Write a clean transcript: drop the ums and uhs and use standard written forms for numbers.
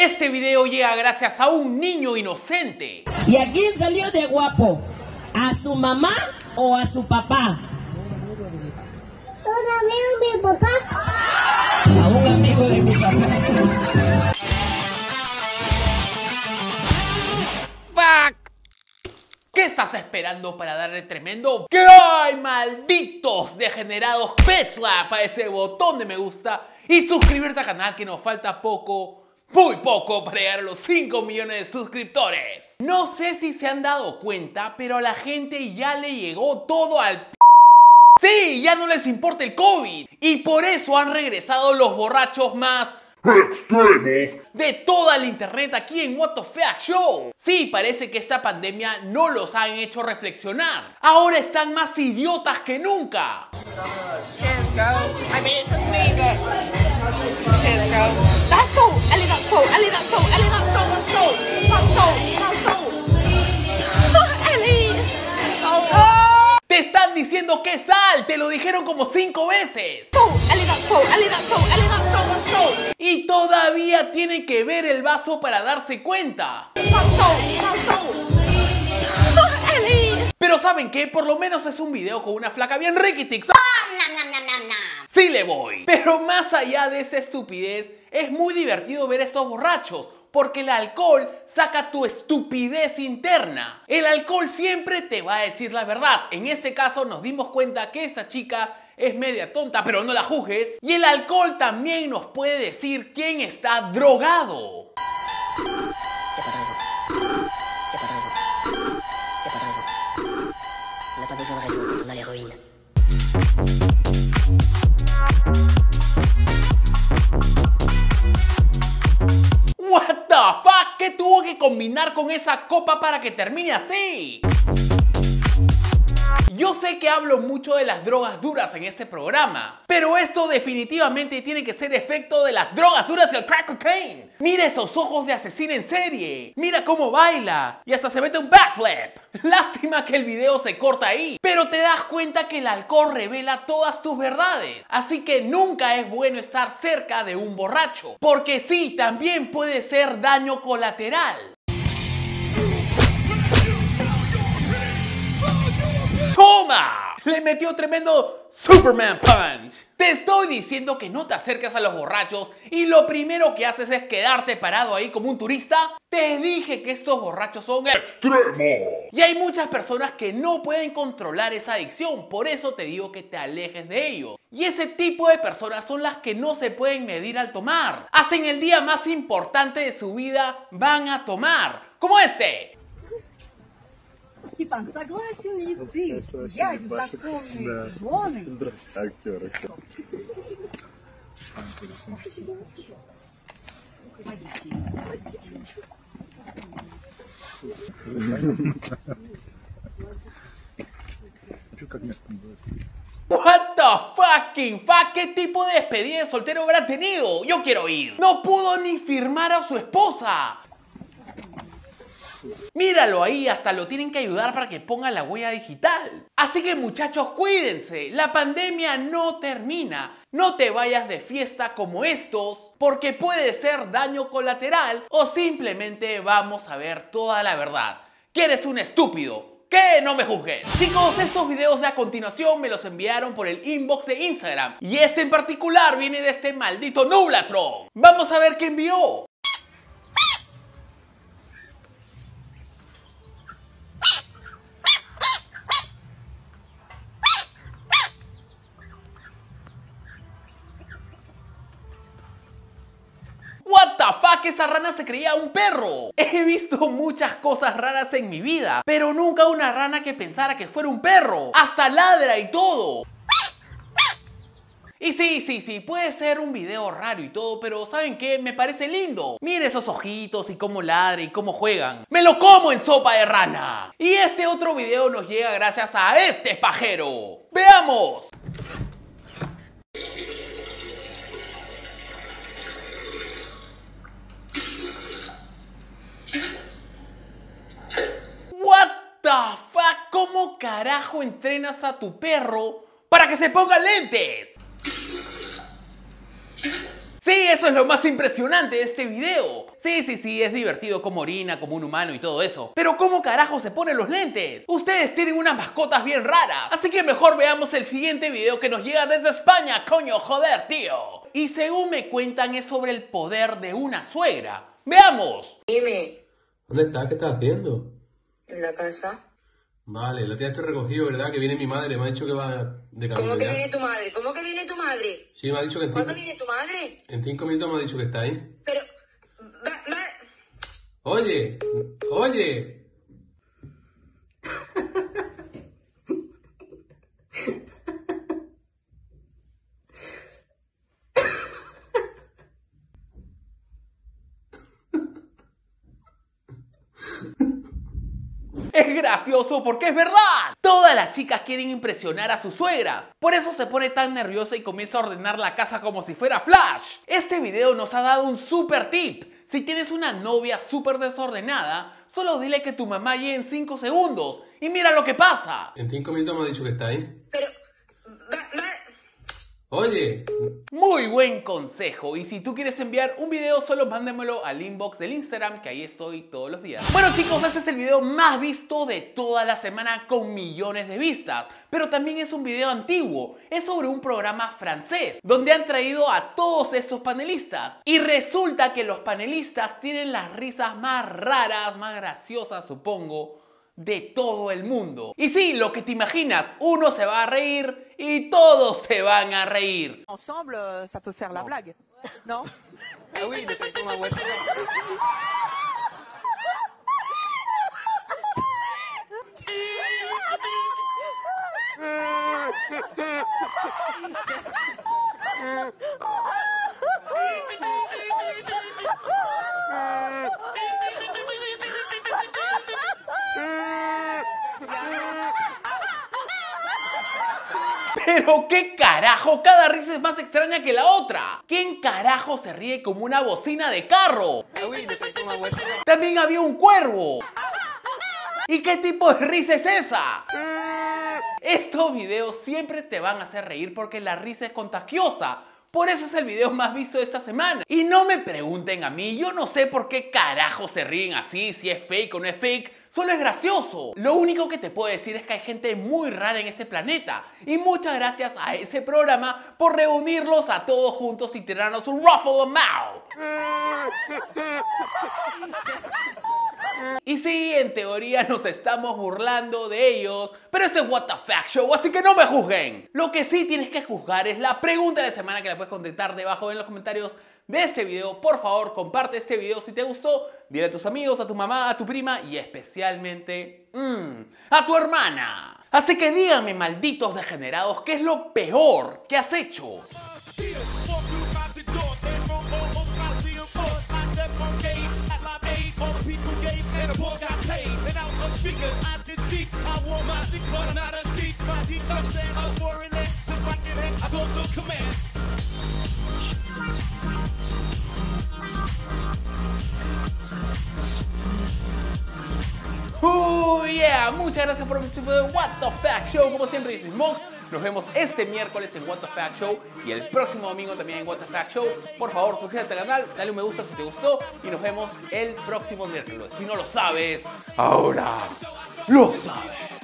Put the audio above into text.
Este video llega gracias a un niño inocente. ¿Y a quién salió de guapo? ¿A su mamá o a su papá? Un amigo de mi papá. A un amigo de mi papá. ¡Fuck! ¿Qué estás esperando para darle tremendo ¡ay, malditos degenerados! Pet slap a ese botón de me gusta y suscribirte al canal, que nos falta poco, muy poco, para llegar a los 5 millones de suscriptores. No sé si se han dado cuenta, pero a la gente ya le llegó todo al sí, ya no les importa el COVID. Y por eso han regresado los borrachos más extremos de toda la internet aquí en What the Fuck Show. Sí, parece que esta pandemia no los han hecho reflexionar. Ahora están más idiotas que nunca. Cheers, girl. I mean, it's just me, but cheers, girl. That's salt. Ellie, that's salt. Ellie, that's salt. Ellie, that's salt. That's salt. That's salt. That's salt. Ellie. Salt. Te están diciendo que es sal. Te lo dijeron como 5 veces. Salt. Ellie, that's salt. Ellie, that's salt. Ellie, that's salt. That's salt. Y todavía tienen que ver el vaso para darse cuenta. That's salt. That's salt. Ellie. Pero ¿saben qué? Por lo menos es un video con una flaca bien riquitix. Sí le voy. Pero más allá de esa estupidez, es muy divertido ver a estos borrachos, porque el alcohol saca tu estupidez interna. El alcohol siempre te va a decir la verdad. En este caso nos dimos cuenta que esta chica es media tonta, pero no la juzgues. Y el alcohol también nos puede decir quién está drogado. Y'a pas de raison. Y'a pas de raison. Y'a pas de raison. On n'a pas besoin de raison quand on a l'héroïne. What the fuck? ¿Qué tuvo que combinar con esa copa para que termine así? Yo sé que hablo mucho de las drogas duras en este programa, pero esto definitivamente tiene que ser efecto de las drogas duras del crack cocaine. Mira esos ojos de asesino en serie. Mira cómo baila. Y hasta se mete un backflip. Lástima que el video se corta ahí. Pero te das cuenta que el alcohol revela todas tus verdades. Así que nunca es bueno estar cerca de un borracho, porque sí, también puede ser daño colateral. ¡Toma! Le metió tremendo Superman Punch. Te estoy diciendo que no te acerques a los borrachos y lo primero que haces es quedarte parado ahí como un turista. Te dije que estos borrachos son extremos. Y hay muchas personas que no pueden controlar esa adicción. Por eso te digo que te alejes de ellos. Y ese tipo de personas son las que no se pueden medir al tomar. Hasta en el día más importante de su vida van a tomar. Como este. Степан, согласен ли ты, дядя законные жены? Актеры. What the fucking fuck? ¿Qué tipo de despedida de soltero habrá tenido? Yo quiero ir. No pudo ni firmar a su esposa. Míralo ahí, hasta lo tienen que ayudar para que ponga la huella digital. Así que muchachos, cuídense, la pandemia no termina. No te vayas de fiesta como estos, porque puede ser daño colateral o simplemente vamos a ver toda la verdad. Que eres un estúpido. ¡Que no me juzgues! Chicos, estos videos de a continuación me los enviaron por el inbox de Instagram. Y este en particular viene de este maldito Nublatron. Vamos a ver qué envió. What the fuck, esa rana se creía un perro. He visto muchas cosas raras en mi vida, pero nunca una rana que pensara que fuera un perro. Hasta ladra y todo. Y sí, puede ser un video raro y todo, pero ¿saben qué? Me parece lindo. Mire esos ojitos y cómo ladra y cómo juegan. ¡Me lo como en sopa de rana! Y este otro video nos llega gracias a este pajero. ¡Veamos! What the fuck? ¿Cómo carajo entrenas a tu perro para que se ponga lentes? Sí, eso es lo más impresionante de este video. Sí, es divertido como orina, como un humano y todo eso. Pero ¿cómo carajo se ponen los lentes? Ustedes tienen unas mascotas bien raras. Así que mejor veamos el siguiente video que nos llega desde España, coño, joder, tío. Y según me cuentan es sobre el poder de una suegra. ¡Veamos! Dime, ¿Dónde estás? ¿Qué estás haciendo? en la casa. Vale, lo tienes recogido, ¿verdad? Que viene mi madre, me ha dicho que va de camino. ¿Cómo que ya. viene tu madre? ¿Cómo que viene tu madre? Sí, me ha dicho que ¿Cuándo viene tu madre? en 5 minutos me ha dicho que está ahí. Pero, Oye, oye. Es gracioso porque es verdad. Todas las chicas quieren impresionar a sus suegras. Por eso se pone tan nerviosa y comienza a ordenar la casa como si fuera Flash. Este video nos ha dado un super tip. Si tienes una novia súper desordenada, solo dile que tu mamá llegue en 5 segundos. Y mira lo que pasa. En 5 minutos me ha dicho que está ahí. pero, Oye. Muy buen consejo. Y si tú quieres enviar un video, solo mándamelo al inbox del Instagram, que ahí estoy todos los días. Bueno chicos, este es el video más visto de toda la semana con millones de vistas. Pero también es un video antiguo. Es sobre un programa francés, donde han traído a todos esos panelistas. Y resulta que los panelistas tienen las risas más raras, más graciosas, supongo, de todo el mundo. Y sí, lo que te imaginas, uno se va a reír y todos se van a reír. Ensemble, ça peut faire la blague, non? Ah oui, mais pas dans la voiture. Pero qué carajo, cada risa es más extraña que la otra. ¿Quién carajo se ríe como una bocina de carro? Ah oui, mais pas dans la voiture. También había un cuervo. ¿Y qué tipo de risa es esa? Estos videos siempre te van a hacer reír porque la risa es contagiosa. Por eso es el video más visto de esta semana. Y no me pregunten a mí, yo no sé por qué carajo se ríen así, si es fake o no es fake. Solo es gracioso. Lo único que te puedo decir es que hay gente muy rara en este planeta. Y muchas gracias a ese programa por reunirlos a todos juntos y tirarnos un ruffle mouth. Y sí, en teoría nos estamos burlando de ellos, pero este es What the Fact Show, así que no me juzguen. Lo que sí tienes que juzgar es la pregunta de la semana, que la puedes contestar debajo en los comentarios de este video. Por favor, comparte este video si te gustó. Dile a tus amigos, a tu mamá, a tu prima y especialmente a tu hermana. Así que díganme, malditos degenerados, ¿qué es lo peor que has hecho? Yeah, muchas gracias por ver este video de What the Fact Show. Como siempre, yo soy Mox. Nos vemos este miércoles en What the Fact Show y el próximo domingo también en What the Fact Show. Por favor, suscríbete al canal, dale un me gusta si te gustó y nos vemos el próximo miércoles. Si no lo sabes, ahora lo sabes.